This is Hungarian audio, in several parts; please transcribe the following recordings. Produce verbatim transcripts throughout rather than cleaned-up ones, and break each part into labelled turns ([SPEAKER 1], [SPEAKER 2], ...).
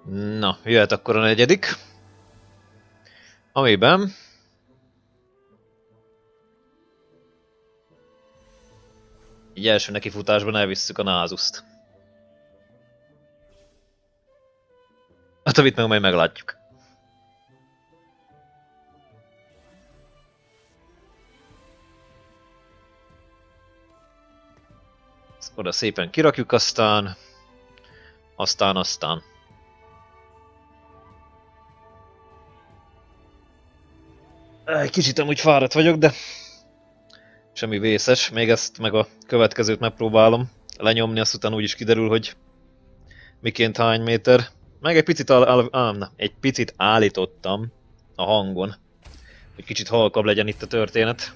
[SPEAKER 1] Na, jöhet akkor a negyedik. Amiben... így első nekifutásban elvisszük a Názuszt. A többit meg majd meglátjuk. Ezt oda szépen kirakjuk, aztán... Aztán, aztán... Egy kicsit amúgy fáradt vagyok, de... semmi vészes, még ezt meg a következőt megpróbálom lenyomni, azt után úgyis kiderül, hogy miként hány méter. Meg egy picit, áll, áll, áll, na, egy picit állítottam a hangon, hogy kicsit halkabb legyen itt a történet.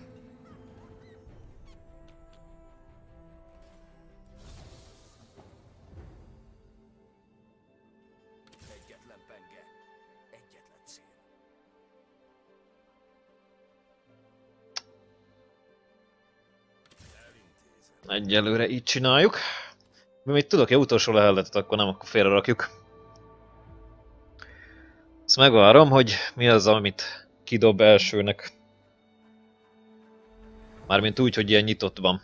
[SPEAKER 2] Egyetlen penge, egyetlen cél.
[SPEAKER 1] Egyelőre így csináljuk. Mi még tudok egy utolsó leheletet, akkor nem, akkor félre rakjuk. Ezt megvárom, hogy mi az, amit kidob elsőnek. Mármint úgy, hogy ilyen nyitottban.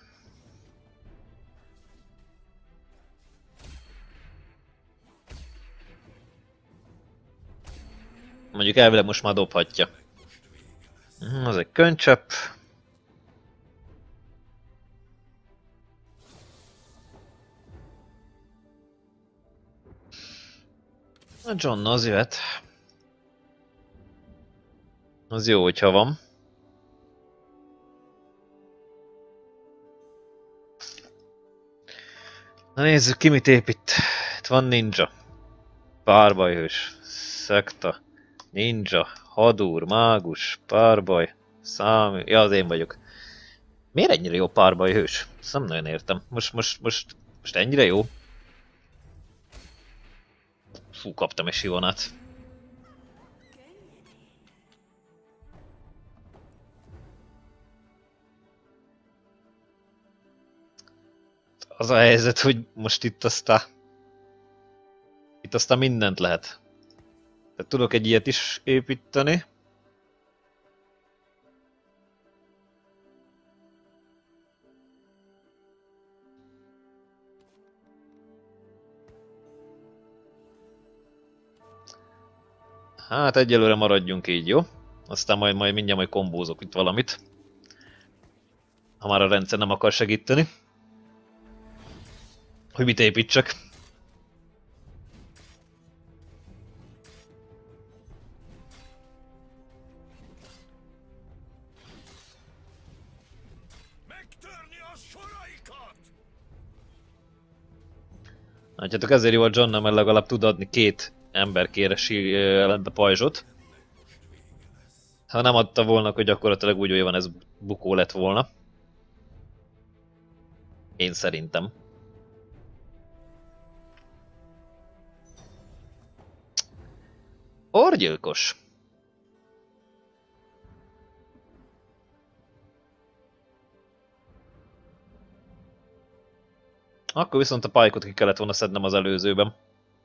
[SPEAKER 1] Mondjuk elvileg most már dobhatja. Az egy könycsepp. A John az jöhet. Az jó, hogyha van. Na nézzük ki mit épít. Itt van ninja. Párbajhős. Szekta. Ninja. Hadúr. Mágus. Párbaj. Számi. Ja, az én vagyok. Miért ennyire jó párbajhős? Ezt nem nagyon értem. Most, most, most, most ennyire jó? Fú, kaptam egy sivonát. Az a helyzet, hogy most itt aztán... Itt aztán mindent lehet. Tehát tudok egy ilyet is építeni. Hát egyelőre maradjunk így, jó? Aztán majd, majd mindjárt majd kombózok itt valamit. Ha már a rendszer nem akar segíteni. Hogy mit építsek. Látjátok, ezért jó a John, mert legalább tud adni két emberkére a pajzsot. Ha nem adta volna, akkor gyakorlatilag úgy, hogy van, ez bukó lett volna. Én szerintem. Orgyilkos. Akkor viszont a pálykot ki kellett volna szednem az előzőben.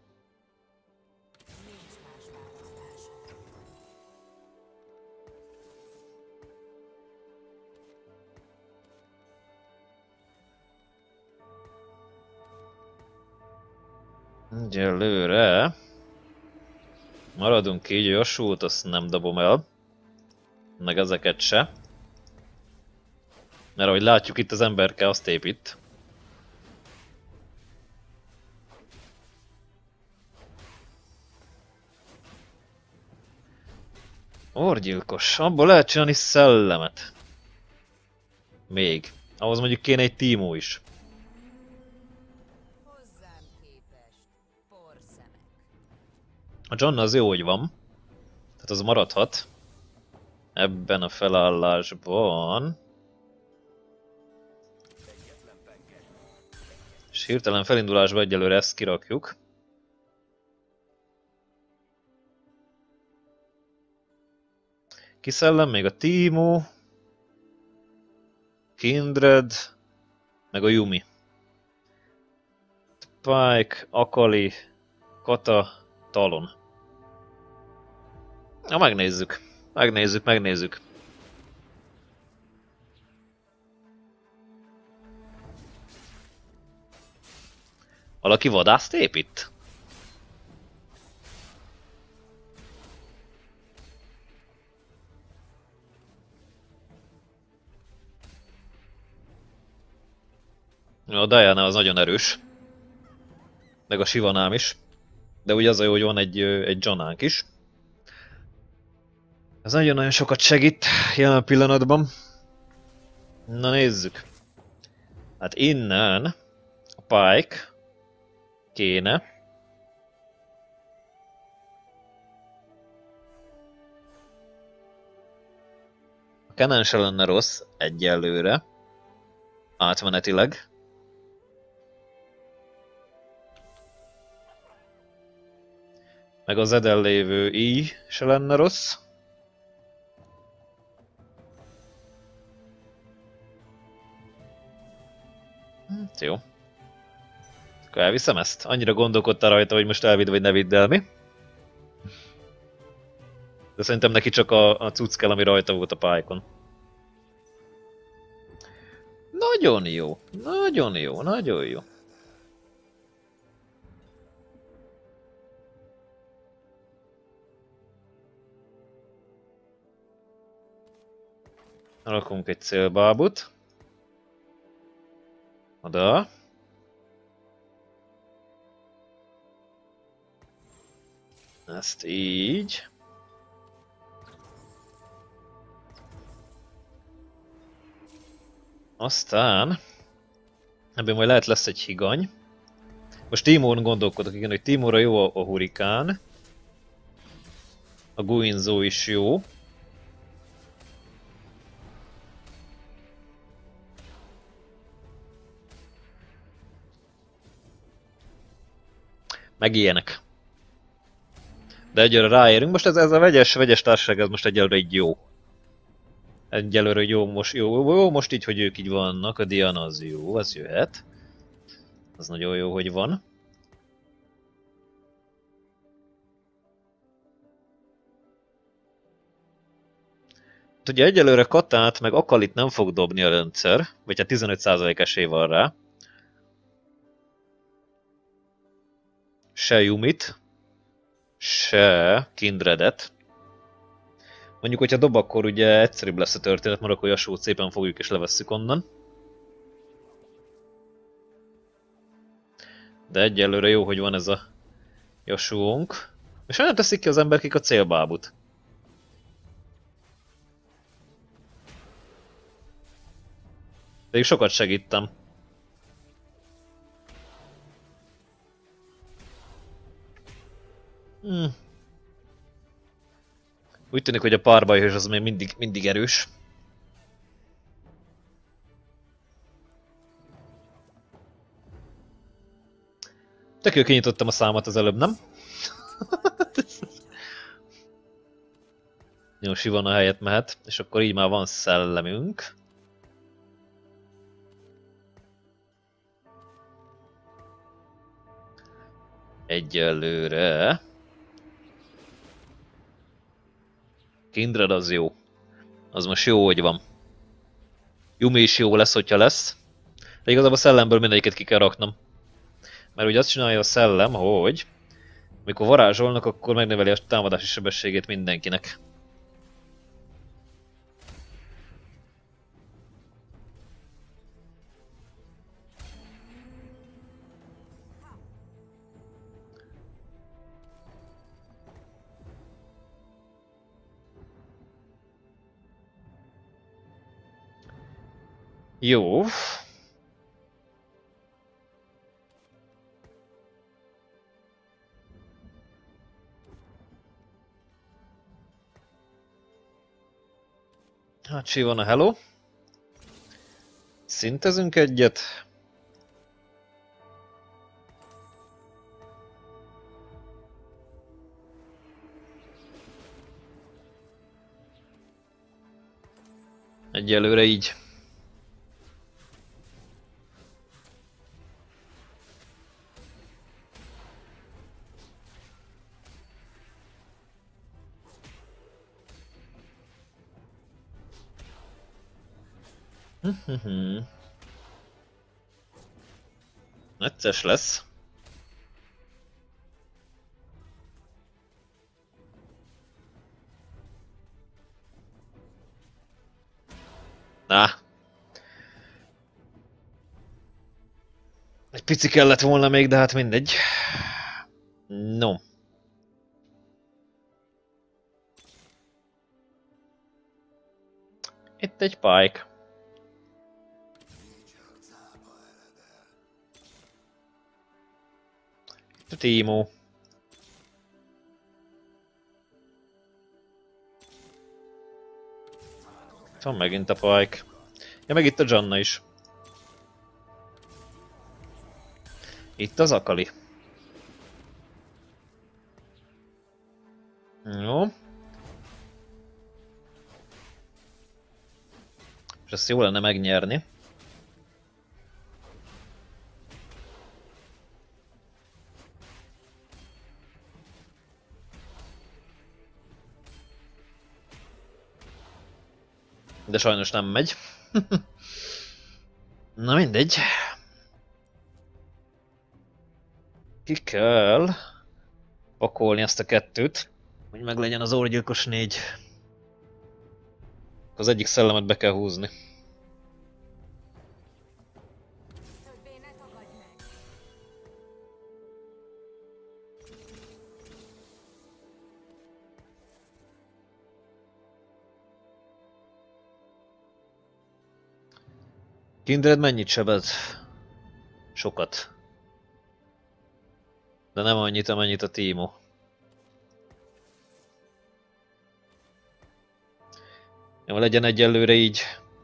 [SPEAKER 1] Egyelőre maradunk így, a súlyt azt nem dobom el. Meg ezeket se. Mert ahogy látjuk, itt az emberke azt épít. Orgyilkos. Abból lehet csinálni szellemet. Még. Ahhoz mondjuk kéne egy tímó is. A John az jó, hogy van. Tehát az maradhat. Ebben a felállásban. És hirtelen felindulásban egyelőre ezt kirakjuk. Kiszellem még a Timo, Kindred, meg a Yumi. Pike, Akali, Kata, Talon. Na, megnézzük. Megnézzük, megnézzük. Valaki vadászt épít? A Diana az nagyon erős. Meg a Sivanám is. De ugye az a jó, hogy van egy, egy Johnánk is. Ez nagyon-nagyon sokat segít jelen pillanatban. Na nézzük. Hát innen a Pike kéne. A Cannon se lenne rossz egyelőre. Átmenetileg. Meg az Eden lévő I se lenne rossz. Hát jó. Akkor elviszem ezt? Annyira gondolkodtál rajta, hogy most elvidd vagy ne vidd el, mi? De szerintem neki csak a, a cucc kell, ami rajta volt a Pike-on. Nagyon jó, nagyon jó, nagyon jó. Rakunk egy célbábut. Oda. Ezt így. Aztán ebben majd lehet lesz egy higany. Most Timón gondolkodok, igen, hogy Timóra jó a, a hurikán. A Guinzó is jó. Meg ilyenek. De egyelőre ráérünk. Most ez, ez a vegyes, vegyes társaság, ez most egyelőre így jó. Egyelőre jó most, jó, jó, most így, hogy ők így vannak. A Diana az jó, az jöhet. Az nagyon jó, hogy van. Ugye egyelőre Katát meg Akalit nem fog dobni a rendszer, vagy hát tizenöt százalék esély van rá. Se Yumit, se Kindredet. Mondjuk, hogyha dob, akkor ugye egyszerűbb lesz a történet, mert akkor Yasuót szépen fogjuk és levesszük onnan. De egyelőre jó, hogy van ez a Yasuónk. És olyan teszik ki az emberkék a célbábut. Pedig sokat segítem. Hmm. Úgy tűnik, hogy a párbajhős az még mindig, mindig erős. Tök jó, kinyitottam a számot az előbb, nem? Jó, Sivana helyett mehet, és akkor így már van szellemünk. Egyelőre... Kindred az jó. Az most jó, hogy van. Yumi is jó lesz, hogyha lesz. De igazából a szellemből mindegyiket ki kell raknom. Mert ugye azt csinálja a szellem, hogy... Mikor varázsolnak, akkor megnöveli a támadási sebességét mindenkinek. Jó. Hát Sivana, hello. Szintezünk egyet. Egyelőre így. Necces lesz. Na. Egy pici kellett volna még, de hát mindegy. No. Itt egy Pike. Itt a Teemo. Itt van megint a Pike. Ja, meg itt a Janna is. Itt az Akali. Jó. És ezt jó lenne megnyerni. De sajnos nem megy. Na mindegy. Ki kell pakolni ezt a kettőt, hogy meg legyen az orgyilkos négy. Az egyik szellemet be kell húzni. Kindred mennyit sebez? Sokat. De nem annyit, amennyit a Teemo. Jó, legyen egyelőre így.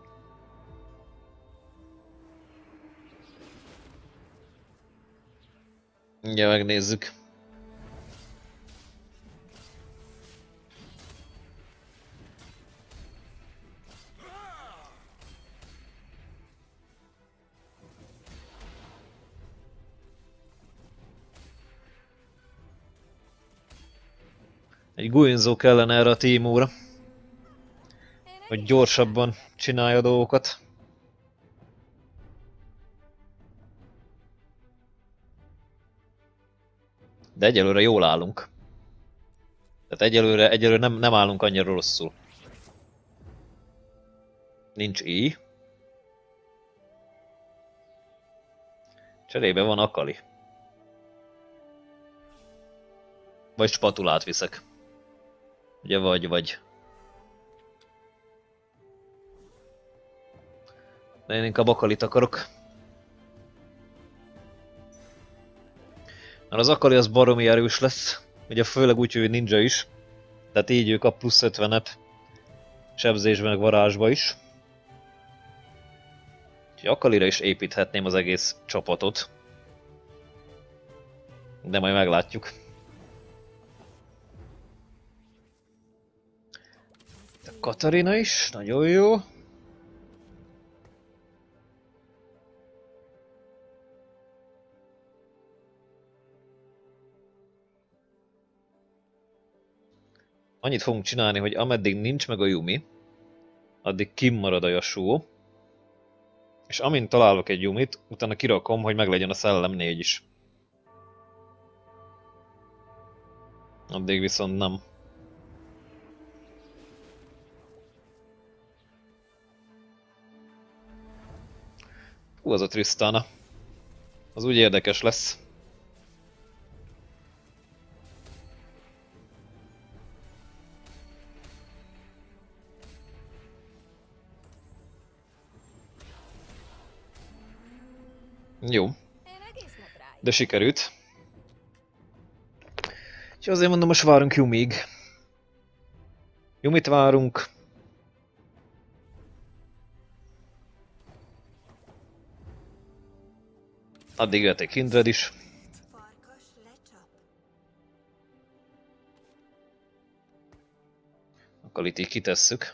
[SPEAKER 1] Ugye megnézzük. Egy Guinzo kellene erre a Teemóra, hogy gyorsabban csinálja a dolgokat. De egyelőre jól állunk. Tehát egyelőre, egyelőre nem, nem állunk annyira rosszul. Nincs I. Cserébe van Akali. Vagy spatulát viszek. Ugye vagy, vagy. De én inkább Akalit akarok. Mert az Akali az baromi erős lesz. Ugye főleg úgy, hogy ninja is. Tehát így ő kap plusz ötvenet. Sebzésben, meg varázsba is. Úgyhogy Akalira is építhetném az egész csapatot. De majd meglátjuk. A Katarina is, nagyon jó. Annyit fogunk csinálni, hogy ameddig nincs meg a Yumi, addig kimarad a Yasuo. És amint találok egy Yumit, utána kirakom, hogy meglegyen a Szellem négy is. Addig viszont nem. Hú, az a Tristana. Az úgy érdekes lesz. Jó. De sikerült. És azért mondom, most várunk Yumig. Yumit várunk. Addig jöhet egy Kindred is. Akkor itt így kitesszük.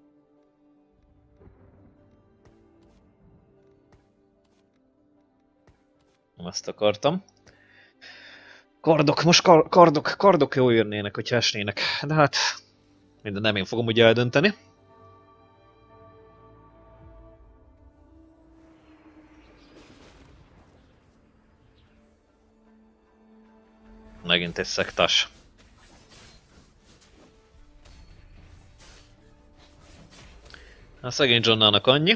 [SPEAKER 1] Nem ezt akartam. Kardok, most kar kardok, kardok jól jönnének, hogyha esnének. De hát, minden nem én fogom ugye eldönteni. Megint egy szektás. A szegény Johnnának annyi.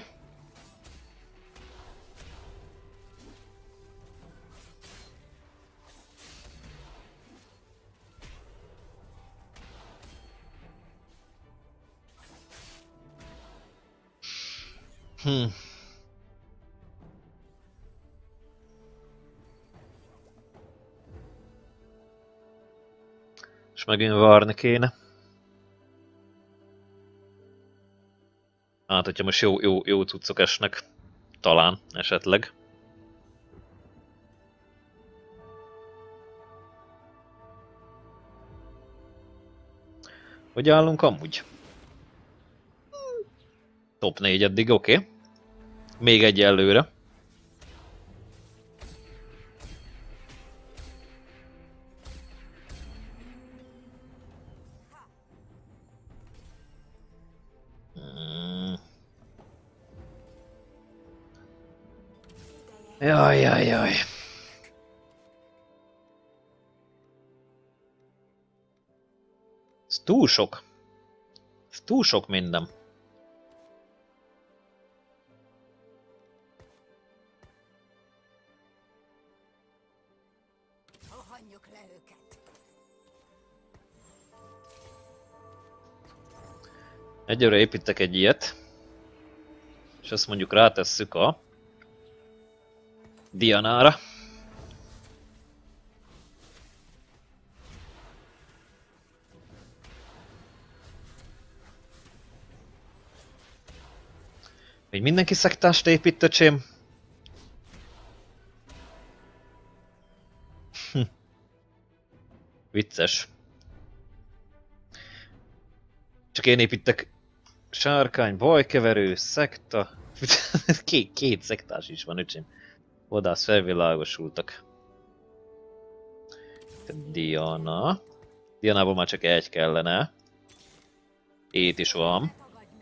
[SPEAKER 1] Hm. És megint várni kéne. Hát, hogyha most jó, jó, jó cuccok esnek. Talán, esetleg. Hogy állunk amúgy? Top négy eddig, oké. Okay. Még egy előre. Hmm. Jaj, jaj, jaj. Ez túl sok. Ez túl sok minden. Egyelőre építek egy ilyet, és ezt mondjuk rátesszük a Dianára. Még mindenki szektást épít, öcsém? Hm. Vicces. Csak én építek sárkány, bajkeverő, szekta... két, két szektás is van, öcsém. Vadász felvilágosultak. Diana. Dianából már csak egy kellene. Ét is van.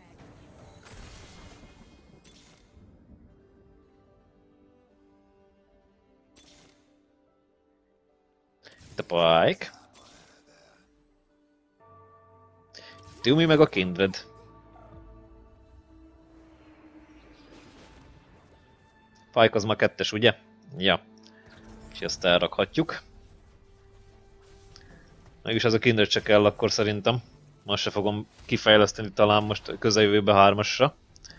[SPEAKER 1] Itt a Pike. Tumi meg a Kindred. Pike az ma kettes, ugye? Ja. És ezt elrakhatjuk. Mégis ez a Kindred se kell akkor szerintem. Most se fogom kifejleszteni talán most közeljövőben hármasra.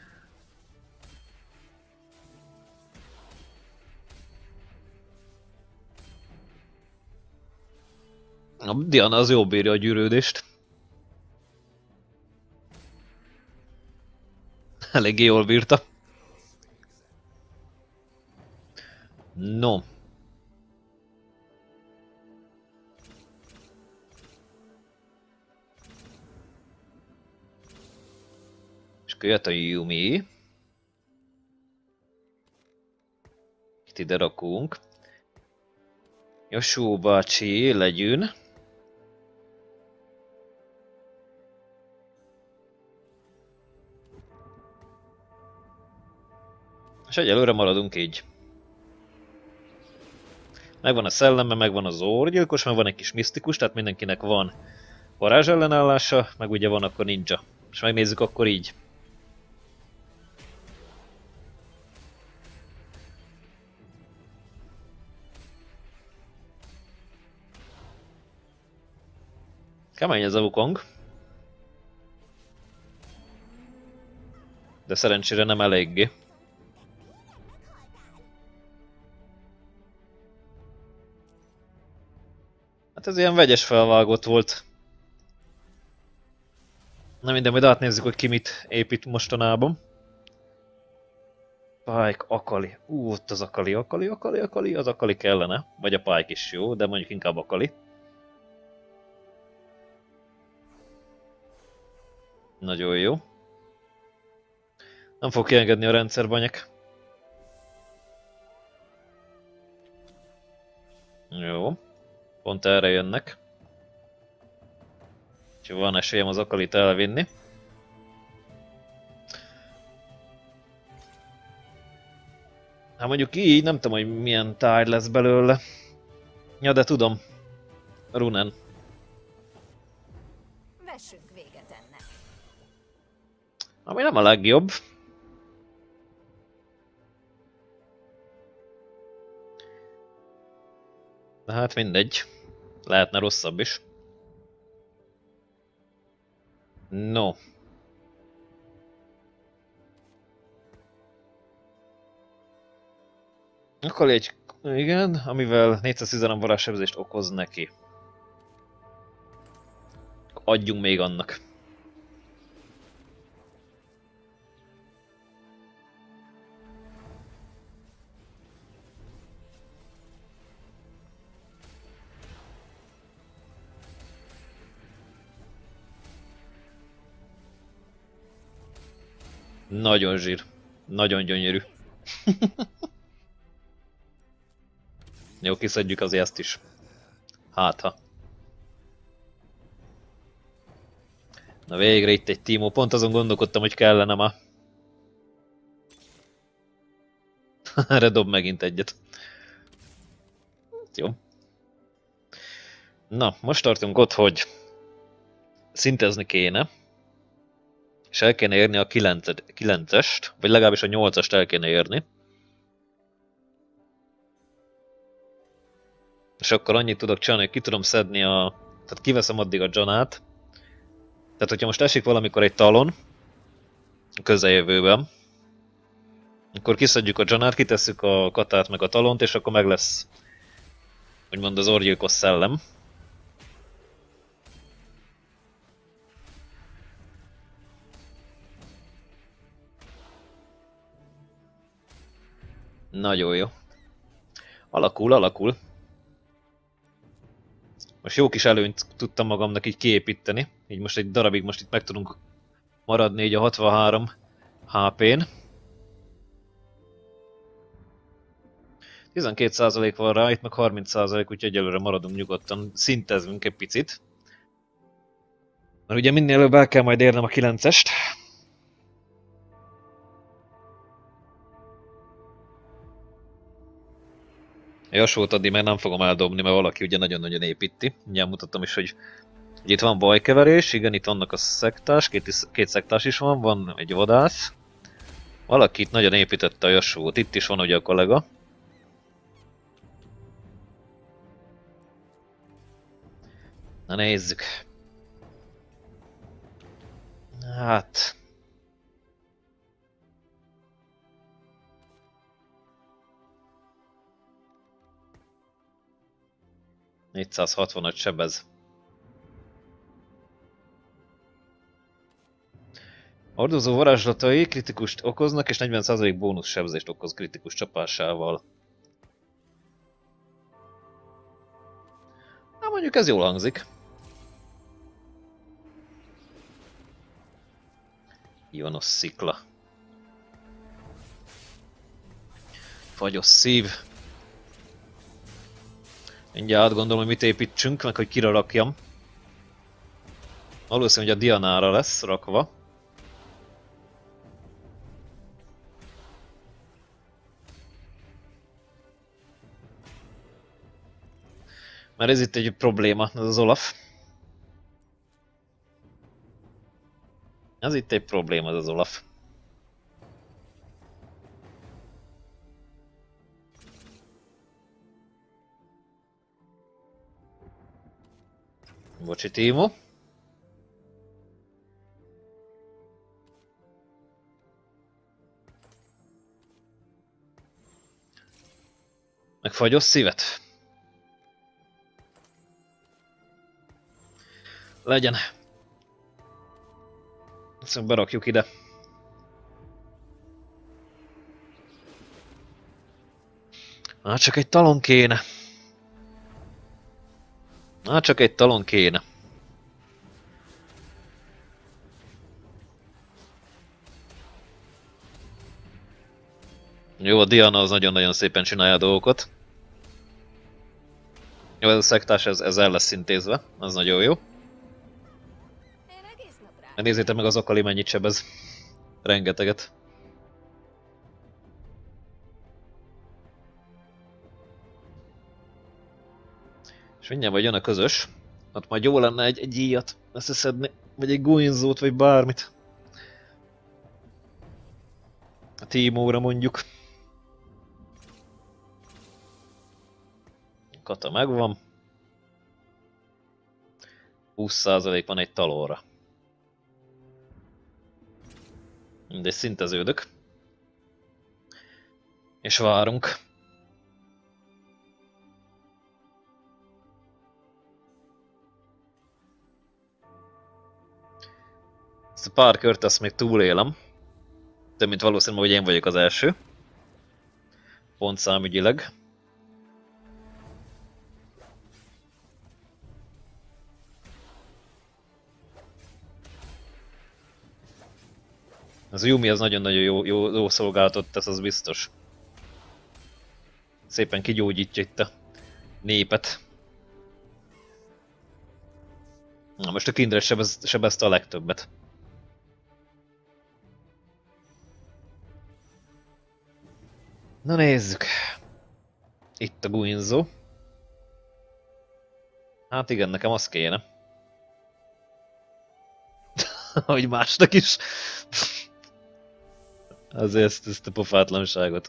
[SPEAKER 1] A Diana az jó bírja a gyűrődést. Eléggé jól bírta. No. És akkor jött a Yumi. Itt ide rakunk. Yasuo bácsi, legyűn. És egyelőre maradunk így. Megvan a szelleme, megvan az orgyilkos, meg van egy kis misztikus, tehát mindenkinek van varázs ellenállása, meg ugye van akkor ninja. És megnézzük akkor így. Kemény ez a Wukong. De szerencsére nem eléggé. Hát ez ilyen vegyes felvágott volt. Na minden, majd átnézzük, hogy ki mit épít mostanában. Pike, Akali. Ú, ott az Akali, Akali, Akali, Akali, az Akali kellene. Vagy a Pike is jó, de mondjuk inkább Akali. Nagyon jó. Nem fog kiengedni a rendszerbanyek. Jó. Pont erre jönnek. Úgyhogy van esélyem az Akalit elvinni. Hát mondjuk így, nem tudom, hogy milyen tárgy lesz belőle. Ja, de tudom. Runen.
[SPEAKER 3] Vessünk véget ennek.
[SPEAKER 1] Ami nem a legjobb. De hát mindegy. Lehetne rosszabb is. No. Akkor egy... Igen, amivel négyszáztizenhárom varázssebzést okoz neki. Adjunk még annak. Nagyon zsír. Nagyon gyönyörű. Jó, kiszedjük azért ezt is. Hátha. Na végre itt egy Timo. Pont azon gondolkodtam, hogy kellene ma. Erre dob megint egyet. Jó. Na, most tartunk ott, hogy szintezni kéne. És el kéne érni a kilencest, vagy legalábbis a nyolcast el kéne érni. És akkor annyit tudok csinálni, hogy ki tudom szedni a... Tehát kiveszem addig a Janát. Tehát, hogyha most esik valamikor egy talon, a közeljövőben, akkor kiszedjük a Janát, kitesszük a Katát meg a talont, és akkor meg lesz, úgymond az orgyilkos szellem. Nagyon jó. Alakul, alakul. Most jó kis előnyt tudtam magamnak így kiépíteni. Így most egy darabig most itt meg tudunk maradni így a hatvanhárom há pén. tizenkét százalék van rá, itt meg harminc százalék, úgyhogy egyelőre maradunk nyugodtan. Szintezünk egy picit. Mert ugye minél előbb el kell majd érnem a kilencest. A Jasót addig meg nem fogom eldobni, mert valaki ugye nagyon-nagyon építi. Ugye mutattam is, hogy itt van bajkeverés, igen, itt vannak a szektás, két, két szektás is van, van egy vadász. Valaki itt nagyon építette a Jasót, itt is van ugye a kollega. Na nézzük. Hát... négyszázhatvanöt sebez. Hordozó varázslatai kritikust okoznak, és negyven százalék bónusz sebzést okoz kritikus csapásával. Na mondjuk ez jól hangzik. Ionos szikla. Fagyos szív. Mindjárt átgondolom, hogy mit építsünk, meg hogy kire rakjam. Valószínűleg, hogy a Dianára lesz rakva. Mert ez itt egy probléma, ez az Olaf. Ez itt egy probléma, ez az Olaf. Bocsi, Timo. Megfagyos szívet. Legyen. Ezt berakjuk ide. Már csak egy talon kéne. Már csak egy talon kéne. Jó, a Diana az nagyon-nagyon szépen csinálja a dolgokat. Jó, ez a szektás, ez, ez el lesz szintézve, az nagyon jó. Nézzétek meg az Akali mennyit sebez. Rengeteget. És mindjárt vagy jön a közös. Ott majd jó lenne egy, egy íjat összeszedni, vagy egy Guinzót, vagy bármit. A Tímóra mondjuk. Kata megvan. húsz százalék van egy talóra. Mindegy, szinteződök. És várunk. Ezt a pár kört azt még túlélem. Több mint valószínű, hogy én vagyok az első. Pontszámügyileg. Az Yumi az nagyon-nagyon jó, jó, jó szolgálatot tesz, az biztos. Szépen kigyógyítja itt a népet. Na most a Kindred sebez, sebezte a legtöbbet. Na nézzük. Itt a Guinzo. Hát igen, nekem az kéne. Hogy másnak is. Azért ezt, ezt a pofátlanságot.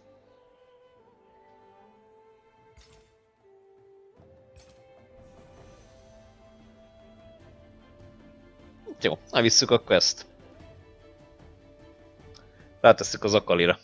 [SPEAKER 1] Jó, elvisszük akkor ezt. Rátesszük az Akalira.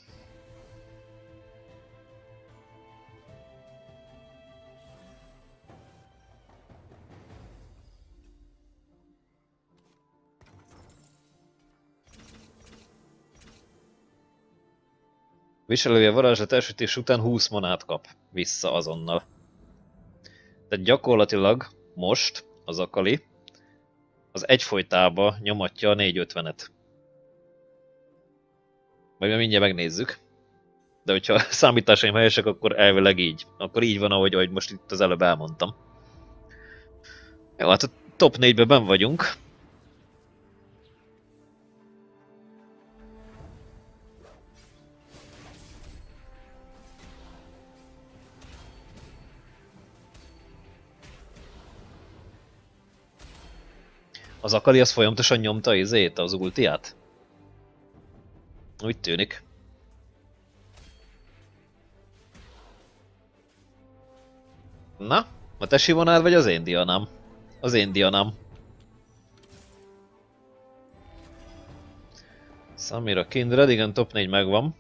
[SPEAKER 1] Viselője varázslat elsütés után húsz manát kap vissza azonnal. Tehát gyakorlatilag most az Akali az egyfolytába nyomatja a négy ötvenet. Majd mindjárt megnézzük. De hogyha a számításaim helyesek, akkor elvileg így. Akkor így van, ahogy, ahogy most itt az előbb elmondtam. Jó, hát a top négyben benn vagyunk. Az Akali az folyamatosan nyomta izét, az ultiát? Úgy tűnik. Na, a te Sivonád vagy az én Dianám? Az én Dianám. Samira Kindred, igen, top négy megvan.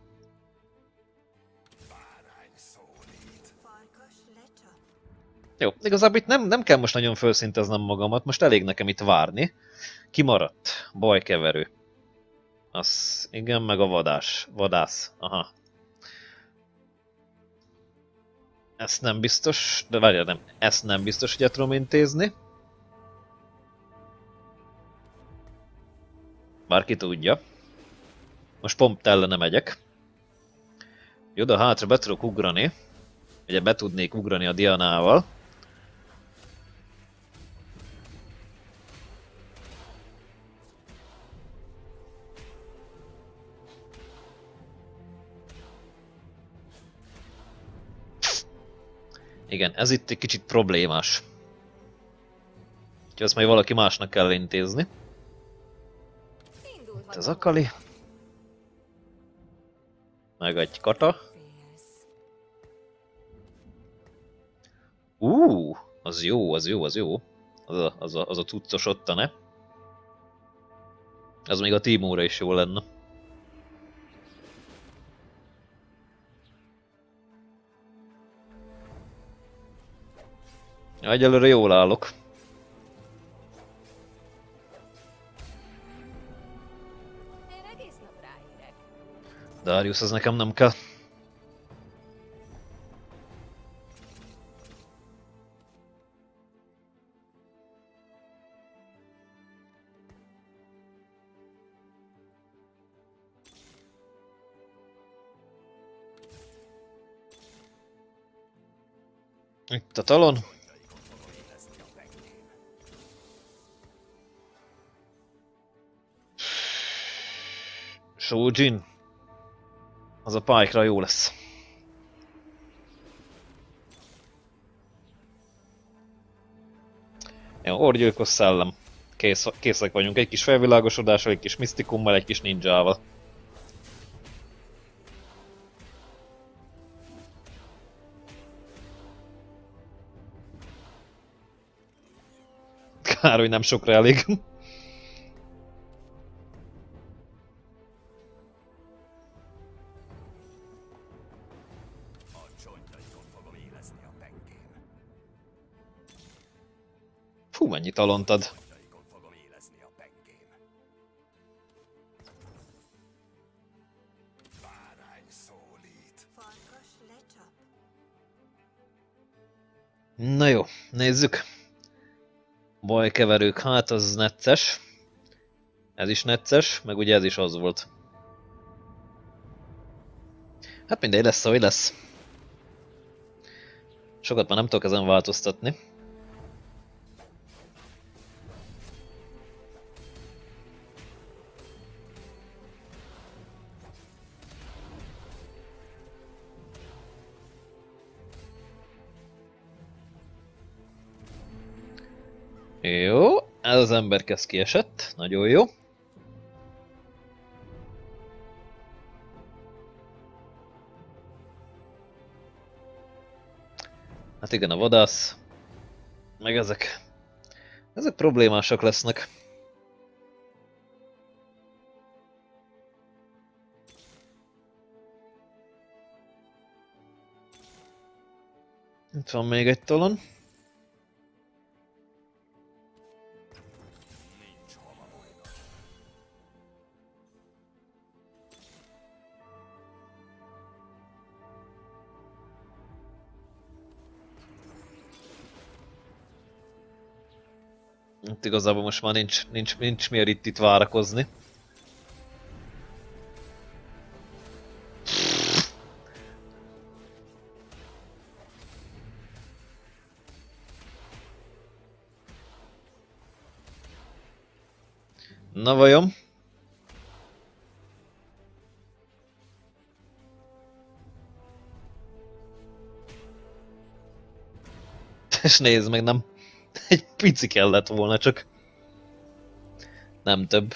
[SPEAKER 1] Jó, igazából itt nem, nem kell most nagyon felszinteznem magamat, most elég nekem itt várni. Kimaradt? Bajkeverő. Az, igen, meg a vadás. Vadász, aha. Ezt nem biztos, de várjál, nem, ezt nem biztos, hogy el tudom intézni. Bárki tudja. Most pont ellene megyek. Oda hátra be tudok ugrani. Ugye be tudnék ugrani a Dianával. Igen, ez itt egy kicsit problémás. Úgyhogy ezt majd valaki másnak kell intézni. Itt az Akali. Meg egy Kata. Ú, az jó, az jó, az jó. Az a, az a, az a cuccos ottane. Az még a Tímóra is jó lenne. Ja, egyelőre jól állok.
[SPEAKER 3] Én egész nap ráérek.
[SPEAKER 1] Darius, az nekem nem kell. Itt a talon. Shojin. Az a Pike-ra jó lesz. Jó, orgyilkos szellem. Kész, készek vagyunk. Egy kis felvilágosodással, egy kis misztikummal, egy kis ninjával. Kár, hogy nem sokra elég.
[SPEAKER 2] A csontjaikon fogom élezni a pengém.
[SPEAKER 1] Fú, mennyit alontad.
[SPEAKER 2] Csontjaikon fogom élezni a pengém. Bárány szólít.
[SPEAKER 3] Farkas lecsap.
[SPEAKER 1] Na jó, nézzük. Bajkeverők, hát az necces. Ez is necces, meg ugye ez is az volt. Hát mindegy, lesz, ahogy lesz. Sokat már nem tudok ezen változtatni. Jó, ez az ember kezd kiesett, nagyon jó. Hát igen, a vadász, meg ezek, ezek problémásak lesznek. Itt van még egy talon.
[SPEAKER 2] Nincs hova bújnom.
[SPEAKER 1] Itt igazából most már nincs, nincs, nincs miért itt, itt várakozni. Na vajon? És nézd meg, nem. Egy pici kellett volna, csak nem több.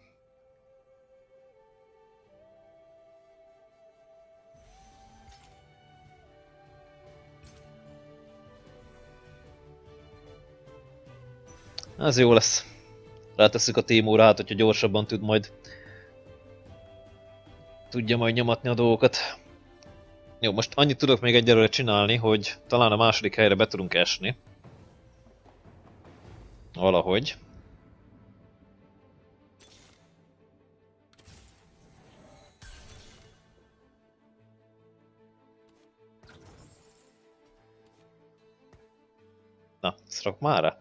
[SPEAKER 1] Ez jó lesz. Rátesszük a Timóra, hát hogyha gyorsabban tud majd... Tudja majd nyomatni a dolgokat. Jó, most annyit tudok még egyelőre csinálni, hogy talán a második helyre be tudunk esni. Valahogy. Na, szrak mára?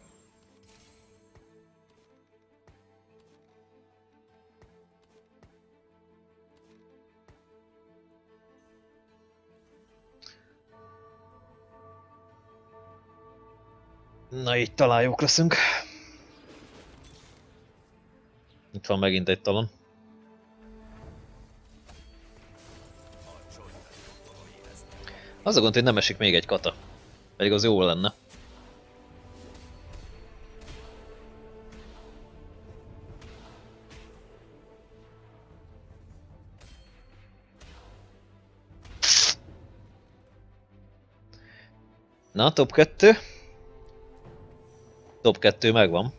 [SPEAKER 1] Na, így talán jók leszünk. Itt van megint egy talon. Az a gond, hogy nem esik még egy kata. Pedig az jó lenne. Na, top kettő. Top kettő megvan.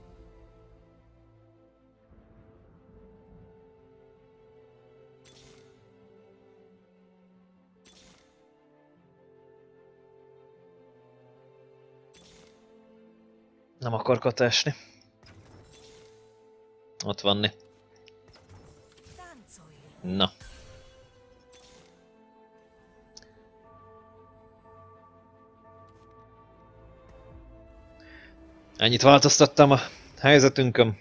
[SPEAKER 1] Nem akar kata esni. Ott vanni.
[SPEAKER 3] Táncolj.
[SPEAKER 1] Na. Ennyit változtattam a helyzetünkön.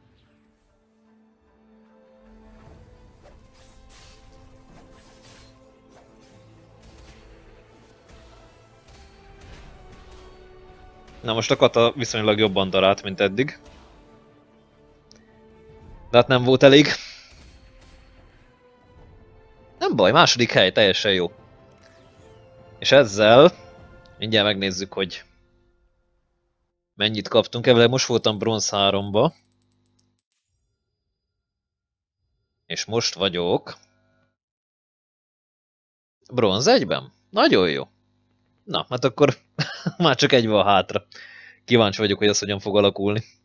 [SPEAKER 1] Na most a kata viszonylag jobban darált, mint eddig. De hát nem volt elég. Nem baj, második hely, teljesen jó. És ezzel mindjárt megnézzük, hogy mennyit kaptunk. Ebből most voltam bronz háromba. És most vagyok bronz egyben. Nagyon jó. Na, hát akkor már csak egy van hátra. Kíváncsi vagyok, hogy ez hogyan fog alakulni.